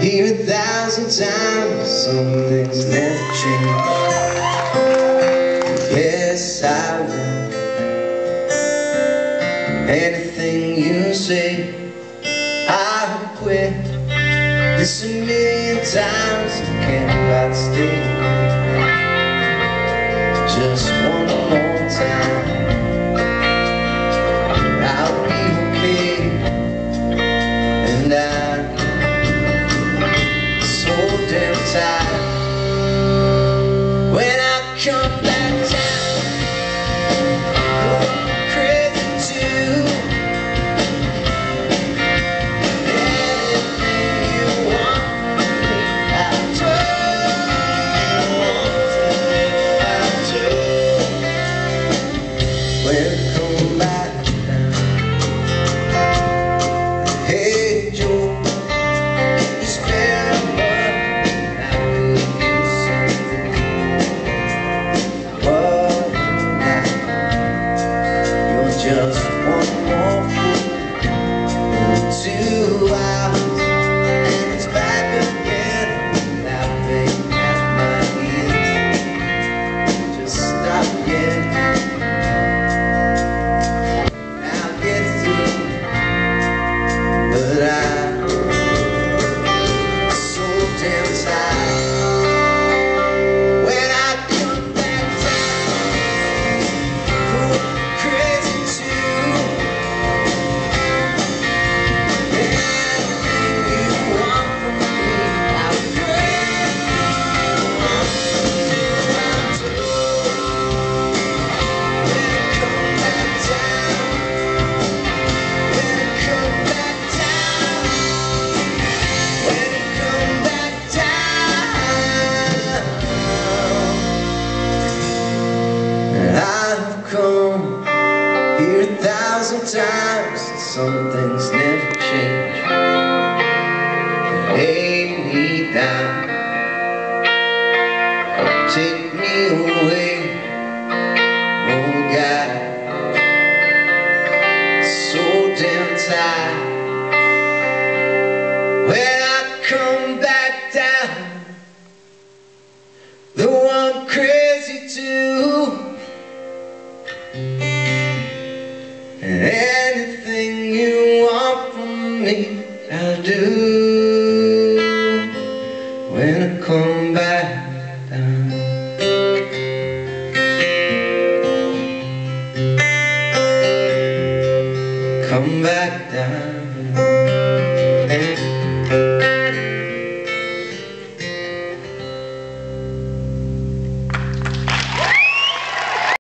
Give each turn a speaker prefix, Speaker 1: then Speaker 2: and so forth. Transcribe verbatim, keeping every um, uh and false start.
Speaker 1: Hear a thousand times, some things never change. Yes, I will. Anything you say, I will quit. This a million times, I can't quite stay. Just one more time, I'll be okay. And I'm so damn tired. When I come back down, I'm crazy too. Anything you want from me, I'll do. I'll do. When I come back down, hey Joe, can you spare a buck? I could use something. But now you're just one more fool. Two hours and it's back again, laughing at my ears. Just stop yet. I'll get through, but I'm so damn tired. When I come back down, I'm crazy too. Anything you want from me, I'll bring. I'll do. When I come back down, when I come back down, when I come back down, and I've come here a thousand times, and some things never change. Lay me down, take me away, oh God, so damn tired. When I